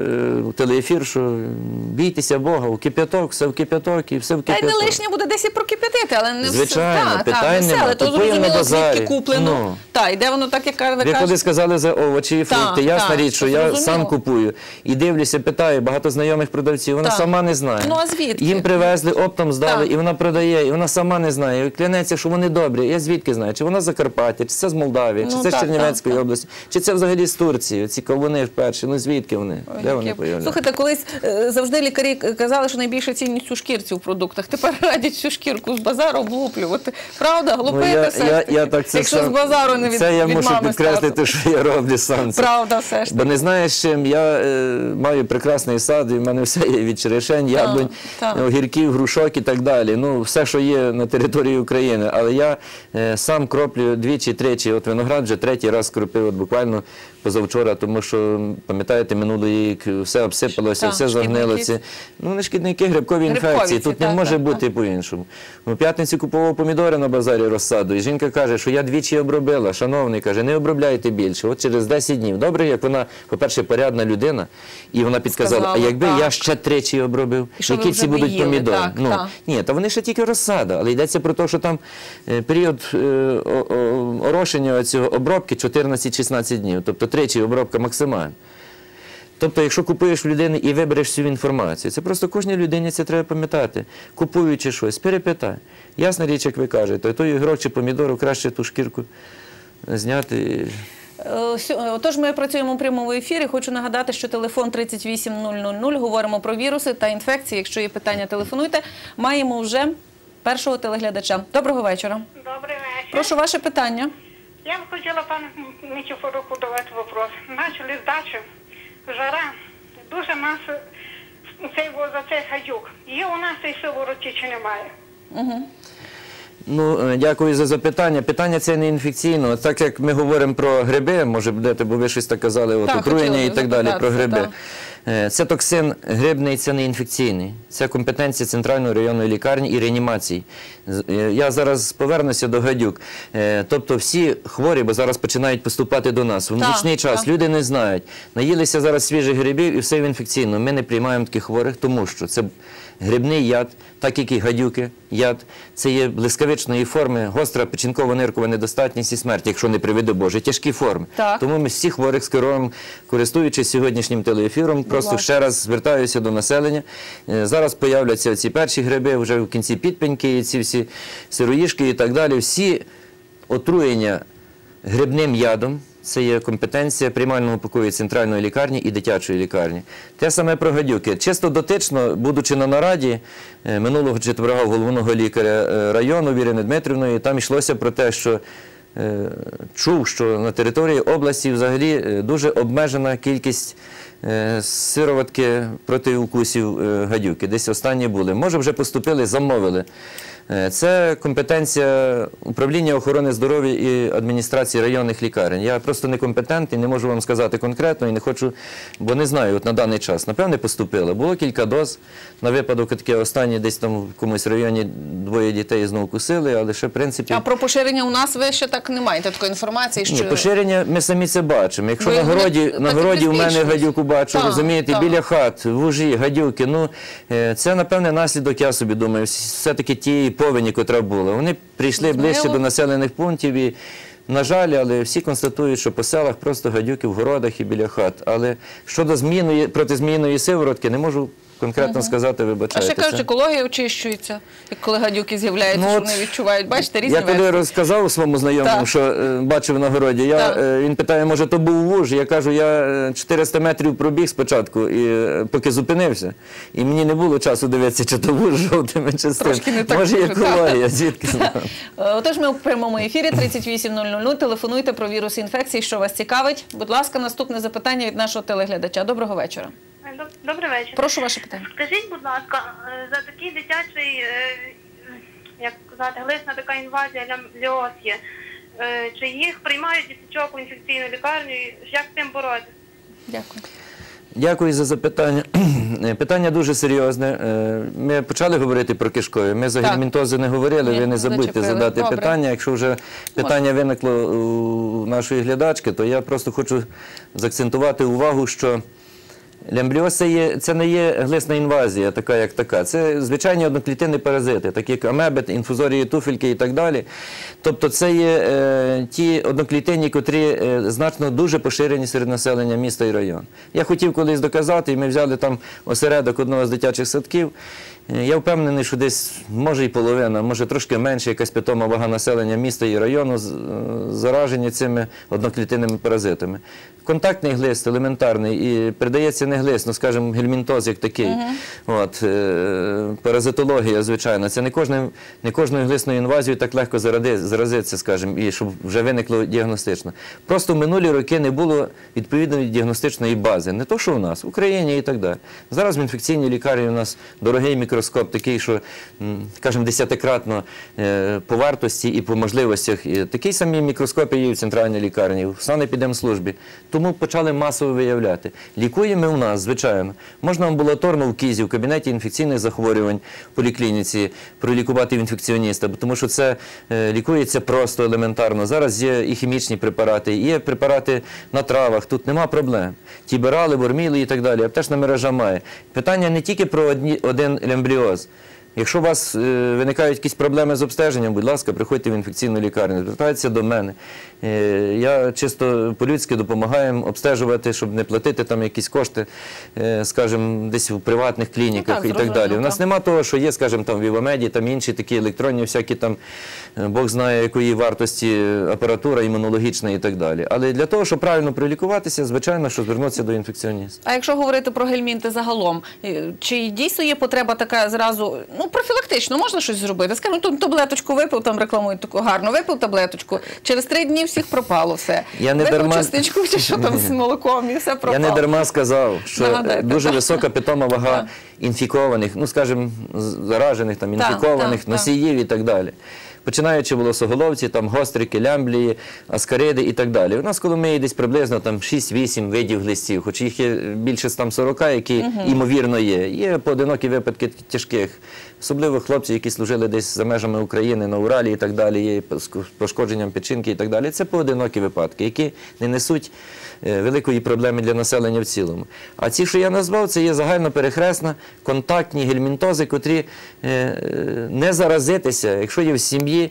у телеефір, що бійтеся Бога, у кип'яток, все в кип'яток і все в кип'яток. Та й не лишнє буде десь і прокип'ятити, але не все. Звичайно, питань нема. Але то зрозуміло, звідки куплено. Так, і де воно так, як ви кажете. Ви коли сказали за овочі і фрукти, ясна річ, що я сам купую. І дивлюся, питаю, багато знайомих продавців, вона сама не знає. Ну, а звідки? Їм привезли, оптом здали, і вона продає, і вона сама не знає. І клянеться, що вони добрі. Я звідки знаю? Чи вона з Закарпаття, чи це з Молдавії, чи це з Чернівецької області, чи це взагалі з Турції. Ці кавуни вперше, ну звідки вони? Де вони появляються? Слухайте, колись завжди лікарі казали, що найбільша цінність у шкірці в продуктах. Тепер радять цю шкірку з базару облуплювати. Правда? Глупити все. Якщо з базару не від мами. Це я мушу підкреслити, що я роблю сам. Правда, все ж. Бо не знаєш чим, я маю прекрасний сад, і в мене все є від черешень, яблунь, огірків, грушок і так далі. Ну, все, що є на території України. Але я сам кроплю двічі-тричі. От виноград вже 3-й раз кропив, от буквально позавчора, тому що, пам'ятаєте, минулий рік все обсипалося, все загнило. Ну, не шкідники, грибкові інфекції. Тут не може бути по-іншому. У п'ятницю купував помідори на базарі розсаду, і жінка каже, що я двічі обробила. Шановний, каже, не обробляйте більше. От через 10 днів. Добре, як вона, по-перше, порядна людина, і вона підказала, а якби я ще 3 обробив, які ці будуть помідори? Ні, та вони ще тільки розсада, але йдеться про те, що там період орошення цього обробки 14-16 днів. Тобто 3 обробка максимальна. Тобто, якщо купуєш в людини і вибереш всю інформацію, це просто кожній людині це треба пам'ятати. Купуючи щось, перепитай. Ясна річ, як ви кажете, той огірок чи помідору краще ту шкірку зняти. Отож, ми працюємо у прямому ефірі. Хочу нагадати, що телефон 38000, говоримо про віруси та інфекції. Якщо є питання, телефонуйте. Маємо вже першого телеглядача. Доброго вечора. Добрий вечір. Прошу, ваше питання. Я б хотіла пану Никифоруку давати вопрос. Начали з дачі, жара, дуже нас за цей гадюк. Є у нас цей сивороті чи немає? Ну, дякую за запитання. Питання це не інфекційно. Так як ми говоримо про гриби, може будете, бо ви щось так казали, отруєння і так далі, про гриби. Це токсин грибний, це не інфекційний. Це компетенція Центральної районної лікарні і реанімації. Я зараз повернуся до гадюк. Тобто всі хворі, бо зараз починають поступати до нас. В нічний час люди не знають. Наїлися зараз свіжих грибів і все інфекційно. Ми не приймаємо таких хворих, тому що це грибний яд, так як і гадюки, яд. Це є блискавичної форми, гостра печінково-ниркова недостатність і смерть, якщо не приведе Боже, тяжкі форми. Тому ми всіх хворих скеруємо, користуючись сьогоднішнім телеефіром, просто ще раз звертаюся до населення. Зараз появляться ці перші гриби, вже в кінці підпеньки, і ці всі сироїшки і так далі. Всі отруєння грибним ядом, це є компетенція приймального покою центральної лікарні і дитячої лікарні. Те саме про гадюки. Чисто дотично, будучи на нараді минулого четверга головного лікаря району Вірини Дмитрівної, там йшлося про те, що чув, що на території області взагалі дуже обмежена кількість сироватки проти укусів гадюки. Десь останні були. Може вже поступили, замовили. Це компетенція управління охорони здоров'я і адміністрації районних лікарень. Я просто некомпетентний, не можу вам сказати конкретно і не хочу, бо не знаю от на даний час. Напевне, поступило. Було кілька доз. На випадок таке останні десь там в комусь районі 2 дітей знову кусили, але ще в принципі... А про поширення у нас ви ще так не маєте такої інформації, що... Ні, поширення ми самі це бачимо. Якщо на городі в мене гадюку бачу, розумієте, біля хат, в ужі, гадюки, ну, це, напевне, наслідок, я собі думаю, все-таки тієї повені, котра була. Вони прийшли ближче до населених пунктів і, на жаль, але всі констатують, що по селах просто гадюки в городах і біля хат. Але щодо протизмійної сиворотки, не можу конкретно сказати, вибачайте. А ще кажуть, екологія очищується, як коли гадюки з'являються, що вони відчувають. Бачите, різні версії. Я коли розказав своєму знайомому, що бачив на городі, він питає, може то був вуж? Я кажу, я 400 метрів пробіг спочатку, поки зупинився. І мені не було часу дивитися, чи то вуж жовтими, чи з тим. Може екологія, звідки знаю. Отож, ми в прямому ефірі 38000. Телефонуйте про вірус інфекції, що вас цікавить. Будь ласка, наступне запитання від нашого телеглядача. Доброго вечора. Добрий вечір. Прошу ваше питання. Скажіть, будь ласка, за такий дитячий, як сказати, глисна така інвазія льоз є, чи їх приймають діточок у інфекційну лікарню, як з цим боротися? Дякую. Дякую за запитання. Питання дуже серйозне. Ми почали говорити про кишкові. Ми за гельмінтози не говорили, ви не забудьте задати питання. Якщо вже питання виникло у нашої глядачки, то я просто хочу заакцентувати увагу, що лямбліоз – це не є глисна інвазія, така як така. Це звичайні одноклітинні паразити, такі як амеби, інфузорії туфельки і так далі. Тобто це є ті одноклітинні, котрі значно дуже поширені серед населення міста і району. Я хотів колись доказати, і ми взяли там осередок одного з дитячих садків. Я впевнений, що десь, може і половина, може трошки менше, якась питома вага населення міста і району заражені цими одноклітинними паразитами. Контактний глист, елементарний, і передається не глист, ну, скажімо, гельмінтоз як такий. Паразитологія, звичайно. Це не кожною глисною інвазією так легко заразитися, скажімо, і щоб вже виникло діагностично. Просто в минулі роки не було відповідної діагностичної бази. Не то, що у нас, в Україні і так далі. Зараз в інфекційній лікарні у нас дорогий мікроскоп такий, що, скажімо, 10-кратно по вартості і по можливостях. Такі самі мікроскопи є в центральній лікарні, в санепідемслужбі. Тому почали масово виявляти. Лікуємо у нас, звичайно. Можна амбулаторно в КІЗі, в кабінеті інфекційних захворювань в поліклініці, пролікувати інфекціоніста, тому що це лікується просто, елементарно. Зараз є і хімічні препарати, є препарати на травах, тут нема проблем. Тіберали, ворміли і так далі. Аптечна мережа має. Питання не тільки про один лямбліоз. Якщо у вас виникають якісь проблеми з обстеженням, будь ласка, приходьте в інфекційну лікарню, звертайтеся до мене. Я чисто по-людськи допомагаю обстежувати, щоб не платити там якісь кошти, скажімо, десь в приватних клініках і так далі. У нас нема того, що є, скажімо, там в Івамеді, там інші такі електронні, всякі там, Бог знає, якої вартості апаратура імунологічна і так далі. Але для того, щоб правильно пролікуватися, звичайно, що звернутися до інфекціоніста. А якщо говорити про гельмінти загалом, чи дійсно є потреба така зразу, ну, профілактично можна щось зробити? Скажімо, таблеточку випив, там рекламують таку гарну, випив таблеточку, через 3 дні всіх пропало все. Випив частичку, чи що там з молоком, і все пропало. Я не дарма сказав, що дуже висока питома вага інфікованих, ну, скажімо, заражених, інфікованих, носіїв і так далі. починаючи волосоголовці, там гострики, лямблії, аскариди і так далі. У нас в Коломиї десь приблизно там 6-8 видів глистів, хоч їх є більше 40, які ймовірно є. Є поодинокі випадки тяжких, особливо хлопці, які служили десь за межами України, на Уралі і так далі, є з пошкодженням печінки і так далі. Це поодинокі випадки, які не несуть великої проблеми для населення в цілому. А ці, що я назвав, це є загальноперехресна, контактні гельмінтози, котрі не заразитися, якщо є в сім'ї,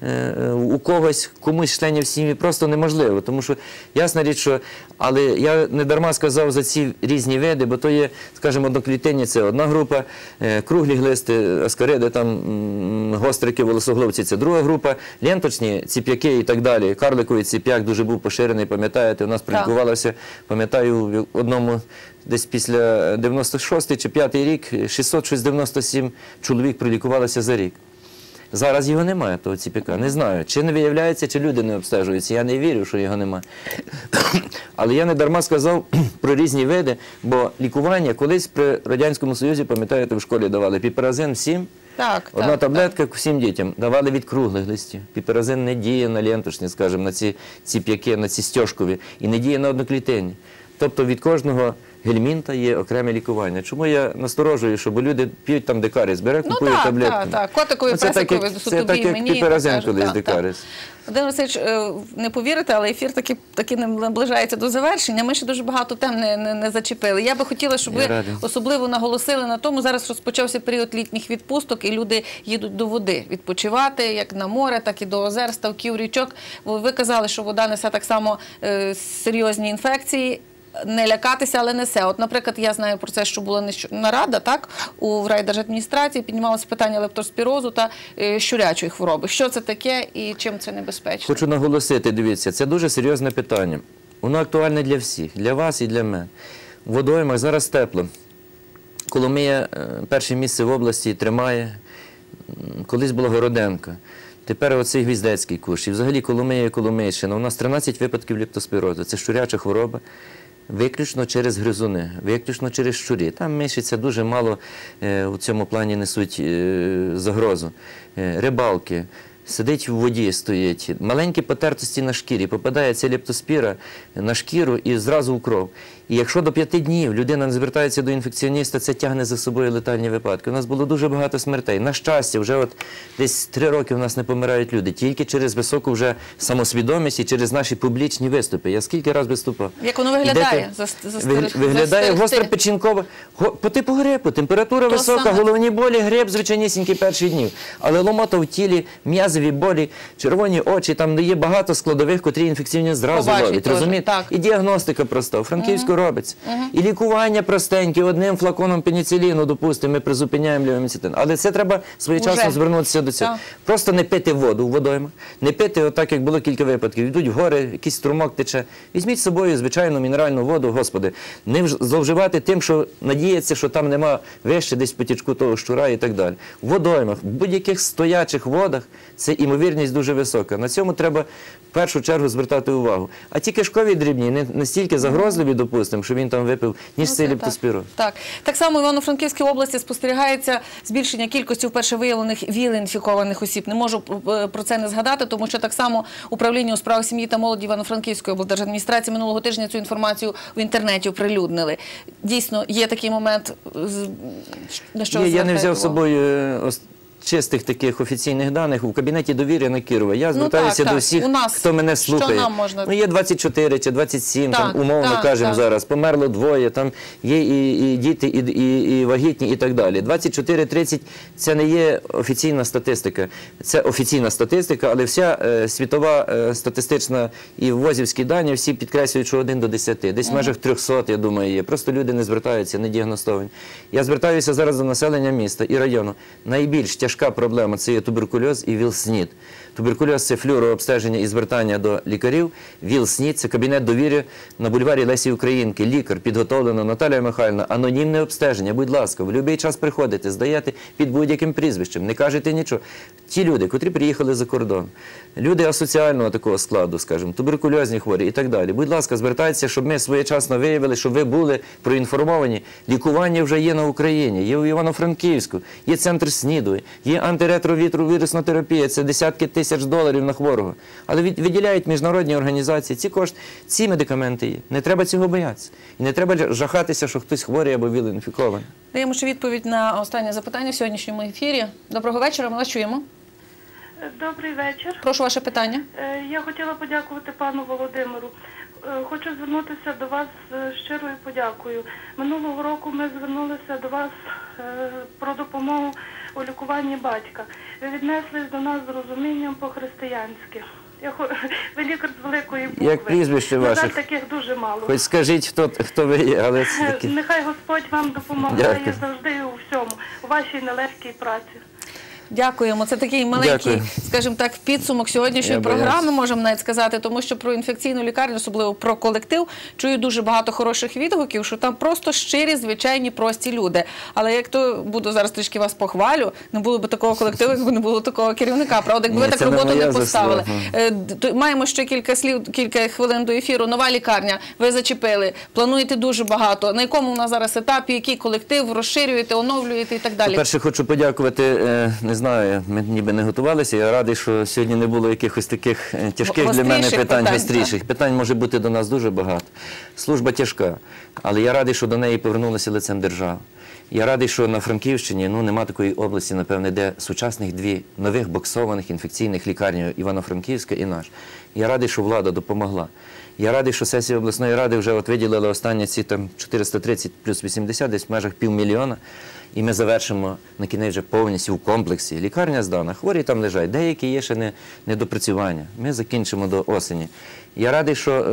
у когось, комусь з членів сім'ї просто неможливо. Тому що, ясна річ, що, але я не дарма сказав за ці різні види, бо то є, скажімо, одноклітинні – це одна група, круглі глисти, аскариди, там, гострики, волосогловці – це друга група, ленточні, ціп'яки і так далі. Карликовий ціп'як дуже був поширений, пам'ятаєте, у нас пролікувалося, пам'ятаю, в одному десь після 96-й чи 5-й рік 697 чоловік пролікувалося за рік. Зараз його немає, того ціп'яка. Не знаю, чи не виявляється, чи люди не обстежуються. Я не вірю, що його немає. Але я не дарма сказав про різні види, бо лікування колись при Радянському Союзі, пам'ятаєте, в школі давали піперазин всім, одна таблетка всім дітям. Давали від круглих листів. Піперазин не діє на ленточні, скажімо, на ці ціп'яки, на ці стяжкові, і не діє на одноклітинні. Тобто від кожного гельмінта є окреме лікування. Чому я насторожую, щоб люди п'ють там декаріс, купують таблетку. Так, котикові, песикові, це так, як піперазин колись декаріс. Володимир Васильович, не повірите, але ефір таки наближається до завершення. Ми ще дуже багато тем не зачепили. Я би хотіла, щоб ви особливо наголосили на тому, зараз розпочався період літніх відпусток, і люди їдуть до води відпочивати, як на море, так і до озер, ставків, річок. Ви казали, що вода несе так само серйозні інфекції. Не лякатися, але несе. От, наприклад, я знаю про це, що була нарада, так, у райдержадміністрації, піднімалося питання лептоспірозу та щурячої хвороби. Що це таке і чим це небезпечно? Хочу наголосити, дивіться, це дуже серйозне питання. Воно актуальне для всіх, для вас і для мене. В водоймах зараз тепло. Коломия перше місце в області тримає. Колись була Городенка. Тепер оцей Гвіздецький кущ. І взагалі Коломия і Коломийщина. У нас 13 випадків лептоспірозу. Це щуряча хвороба. Виключно через гризуни, виключно через щурі. Там мишиця дуже мало у цьому плані несуть загрозу. Рибалки. Сидить в воді, стоїть. Маленькі потертості на шкірі. Попадає ця лептоспіра на шкіру і зразу в кров. І якщо до 5 днів людина не звертається до інфекціоніста, це тягне за собою летальні випадки. У нас було дуже багато смертей. На щастя, вже от десь 3 роки у нас не помирають люди. Тільки через високу вже самосвідомість і через наші публічні виступи. Я скільки раз виступав. Як воно виглядає? Виглядає гостропечінково. По типу грипу. Температура висока, головні болі, грип звичайнісінький перші дні. Але ломота в тілі, м'язові болі, червоні очі, там є багато складових, котрі інфекційні зразу ловлять. Розумієте? І діагностика проста. У Франківську робиться. І лікування простеньке, одним флаконом пеніциліну, допустимо, ми призупиняємо левоміцетин. Але це треба своєчасно звернутися до цього. Просто не пити воду в водоймах, не пити отак, як було кілька випадків. Йдуть в гори, якийсь струмок тече. Візьміть з собою звичайну мінеральну воду, Господи. Не зловживати тим, що надіється, що там нема вище десь потічку того щура і так далі. В водоймах, в будь-яких стоячих водах це імовірність дуже висока. На цьому треба в першу чергу звертати увагу. А ті кишкові дрібні не настільки загрозливі, допустимо, що він там випив, ніж цей лептоспіроз. Так само в Івано-Франківській області спостерігається збільшення кількості вперше виявлених ВІЛ-інфікованих осіб. Не можу про це не згадати, тому що так само управління у справах сім'ї та молоді Івано-Франківської облдержадміністрації минулого тижня цю інформацію в інтернеті оприлюднили. Дійсно, є такий момент, на що ви звертаєте увагу? Я не взяв з собою чистих таких офіційних даних у кабінеті довіри на Кірова. Я звертаюся до всіх, хто мене слухає. Є 24 чи 27, там, умовно кажемо зараз, померло 2, там є і діти, і вагітні, і так далі. 24-30 – це не є офіційна статистика. Це офіційна статистика, але вся світова статистична і ввозівські дані всі підкреслюють, що 1 до 10. Десь в межах 300, я думаю, є. Просто люди не звертаються, не діагностовані. Я звертаюся зараз до населення міста і району. Найбільш тяжка проблема – це є туберкульоз і ВІЛ-СНІД. Туберкульоз – це флюорообстеження і звертання до лікарів. ВІЛ-СНІД – це кабінет довіри на бульварі Лесі Українки. Лікар, підготовлена Наталія Михайлівна, анонімне обстеження. Будь ласка, в будь-який час приходите, здаєте під будь-яким прізвищем, не кажете нічого. Ті люди, котрі приїхали за кордон, люди асоціального такого складу, скажімо, туберкульозні хворі і так далі. Будь ласка, звертайтеся, щоб ми своєчасно виявили, щоб ви були проінформовані. Лікування вже є на Україні, є у Івано-Франківську, є центр СНІДу, Є антиретровірусна терапія, це десятки тисяч доларів на хворого. Але виділяють міжнародні організації ці кошти, ці медикаменти є. Не треба цього боятися. І не треба жахатися, що хтось хворий або віл-інфікований. Даємо ще відповідь на останнє запитання в сьогоднішньому ефірі. Доброго вечора, ми вас чуємо. Добрий вечір. Прошу ваше питання. Я хотіла подякувати пану Володимиру. Хочу звернутися до вас з щирою подякою. Минулого року ми звернулися до вас про допомогу у лікуванні батька. Ви віднеслись до нас з розумінням по-християнськи. Ви лікар з великої букви. Як прізвище ваше? На жаль, таких дуже мало. Хоч скажіть, хто ви є, але це таки... Нехай Господь вам допомагає завжди і у всьому, у вашій нелегкій праці. Дякуємо. Це такий маленький, Дякую. скажімо так, підсумок сьогоднішньої програми, можемо навіть сказати, тому що про інфекційну лікарню, особливо про колектив, чую дуже багато хороших відгуків, що там просто щирі, звичайні, прості люди. Але як то, буду зараз трішки вас похвалю, не було б такого колективу, якби не було такого керівника, правда, якби ви так роботу не поставили. Маємо ще кілька слів, кілька хвилин до ефіру. Нова лікарня, ви зачепили, плануєте дуже багато. На якому у нас зараз етапі, який колектив, розширюєте, оновлюєте і так далі? По-перше, хочу подякувати, не знаю, ми ніби не готувалися, я радий, що сьогодні не було якихось таких тяжких для мене питань, гостріших. Питань може бути до нас дуже багато. Служба тяжка, але я радий, що до неї повернулися лицем держави. Я радий, що на Франківщині нема такої області, напевне, де сучасних дві нових боксованих інфекційних лікарні, Івано-Франківська і наш. Я радий, що влада допомогла. Я радий, що сесія обласної ради вже виділила останні ці 430 плюс 80, десь в межах 500 000. І ми завершимо на кінець вже повністю в комплексі. Лікарня здана, хворі там лежать, деякі є ще недопрацювання. Ми закінчимо до осені. Я радий, що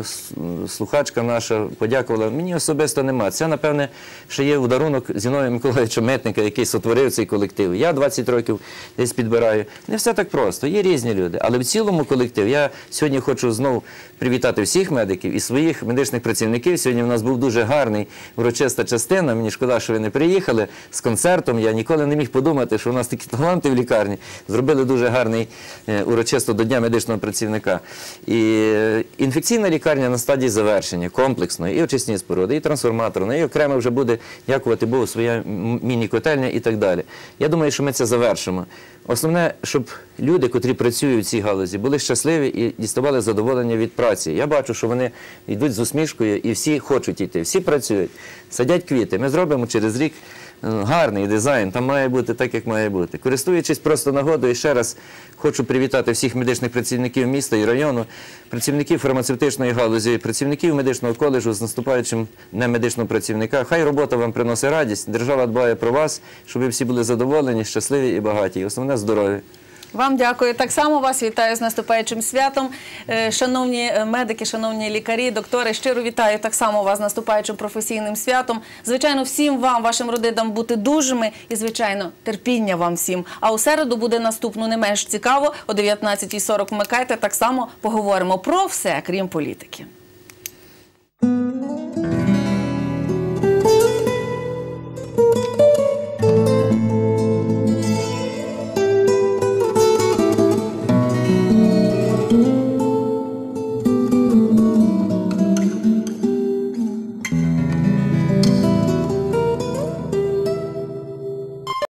слухачка наша подякувала. Мені особисто нема. Це, напевне, ще є ударунок Зіновія Миколайовича Митника, який сотворив цей колектив. Я 20 років десь підбираю. Не все так просто, є різні люди. Але в цілому колектив, я сьогодні хочу знову привітати всіх медиків і своїх медичних працівників. Сьогодні в нас був дуже гарний урочиста частина. Мені шкода, що ви не приїхали з концертом. Я ніколи не міг подумати, що у нас такі таланти в лікарні. Зробили дуже гарний урочисто до Дня медичного працівника. І інфекційна лікарня на стадії завершення, комплексної, і очисні споруди, і трансформаторна, і окремо вже буде, дякувати Богу, своя міні-котельня і так далі. Я думаю, що ми це завершимо. Основне, щоб люди, котрі працюють в цій галузі, були щасливі і діставали задоволення від праці. Я бачу, що вони йдуть з усмішкою і всі хочуть йти, всі працюють, садять квіти. Ми зробимо через рік гарний дизайн, там має бути так, як має бути. Користуючись просто нагодою, ще раз хочу привітати всіх медичних працівників міста і району, працівників фармацевтичної галузі, працівників медичного коледжу з наступаючим Днем медичного працівника. Хай робота вам приносить радість, держава дбає про вас, щоб ви всі були задоволені, щасливі і багаті. І основне – здоров'я. Вам дякую. Так само вас вітаю з наступаючим святом. Шановні медики, шановні лікарі, доктори, щиро вітаю так само вас з наступаючим професійним святом. Звичайно, всім вам, вашим родинам бути дужими і, звичайно, терпіння вам всім. А у середу буде наступно не менш цікаво. О 19:40 вмикайте, так само поговоримо про все, крім політики.